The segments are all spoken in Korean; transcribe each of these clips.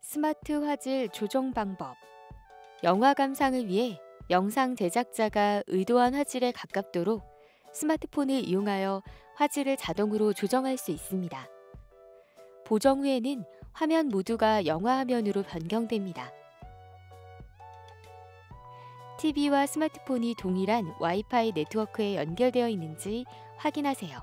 스마트 화질 조정 방법. 영화 감상을 위해 영상 제작자가 의도한 화질에 가깝도록 스마트폰을 이용하여 화질을 자동으로 조정할 수 있습니다. 보정 후에는 화면 모두가 영화 화면으로 변경됩니다. TV와 스마트폰이 동일한 와이파이 네트워크에 연결되어 있는지 확인하세요.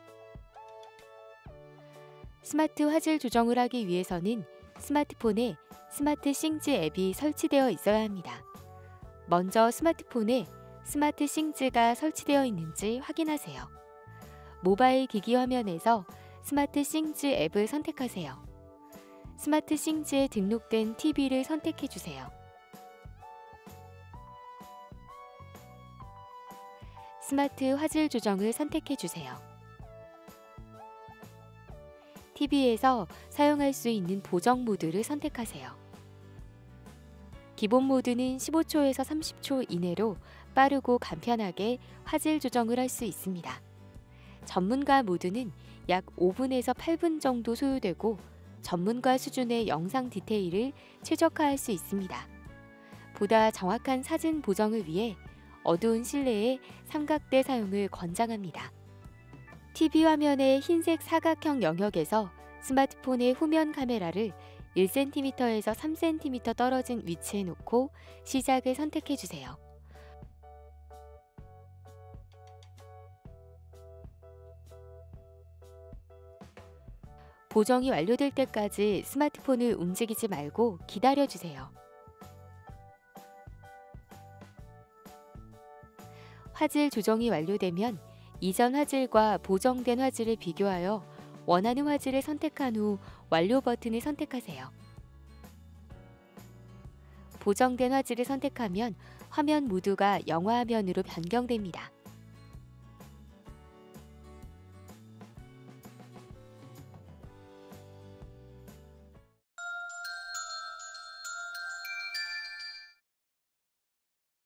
스마트 화질 조정을 하기 위해서는 스마트폰에 스마트 싱즈 앱이 설치되어 있어야 합니다. 먼저 스마트폰에 스마트 싱즈가 설치되어 있는지 확인하세요. 모바일 기기 화면에서 스마트 싱즈 앱을 선택하세요. 스마트 싱즈에 등록된 TV를 선택해 주세요. 스마트 화질 조정을 선택해 주세요. TV에서 사용할 수 있는 보정 모드를 선택하세요. 기본 모드는 15초에서 30초 이내로 빠르고 간편하게 화질 조정을 할 수 있습니다. 전문가 모드는 약 5분에서 8분 정도 소요되고 전문가 수준의 영상 디테일을 최적화할 수 있습니다. 보다 정확한 사진 보정을 위해 어두운 실내의 삼각대 사용을 권장합니다. TV 화면의 흰색 사각형 영역에서 스마트폰의 후면 카메라를 1cm에서 3cm 떨어진 위치에 놓고 시작을 선택해 주세요. 보정이 완료될 때까지 스마트폰을 움직이지 말고 기다려 주세요. 화질 조정이 완료되면 이전 화질과 보정된 화질을 비교하여 원하는 화질을 선택한 후 완료 버튼을 선택하세요. 보정된 화질을 선택하면 화면 모두가 영화 화면으로 변경됩니다.